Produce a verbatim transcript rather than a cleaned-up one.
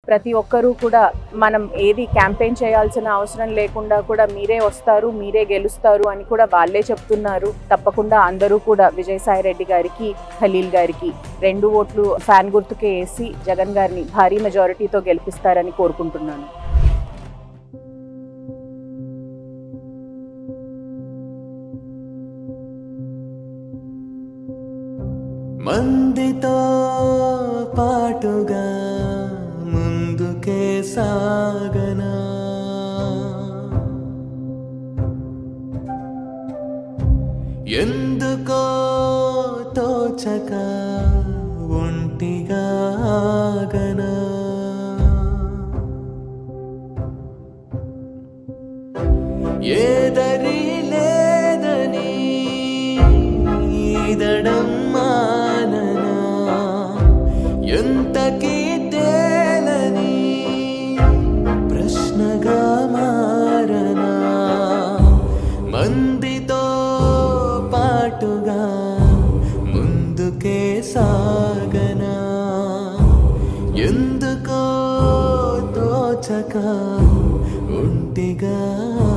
ప్రతి ఒక్కరూ కూడా మనం ఏది క్యాంపెయిన్ చేయాల్సిన అవసరం లేకుండా కూడా మీరే వస్తారు, మీరే గెలుస్తారు అని కూడా వాళ్ళే చెప్తున్నారు. తప్పకుండా అందరూ కూడా విజయసాయి రెడ్డి గారికి, ఖలీల్ గారికి రెండు ఓట్లు ఫ్యాన్ గుర్తుకే వేసి జగన్ గారిని భారీ మెజారిటీతో గెలిపిస్తారని కోరుకుంటున్నాను. మందితో పాటుగా ముందుకే సాగనా, ఎందుకో తోచక ఒంటిగా ఆగనా, ఏదరి లేదని ఈదడం మాననా, ఎంతకీ తేలని ప్రశ్నగా మారనా, మందితో పాటుగా ముందుకే సాగనా, ఎందుకో తోచక ఒంటిగా